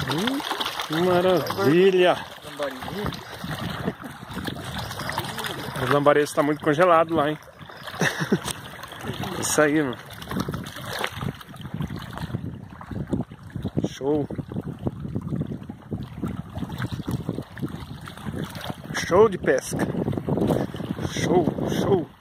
Maravilha! Os lambareiros estão muito congelados lá, hein? Isso aí, mano. Show! Show de pesca! Show, show!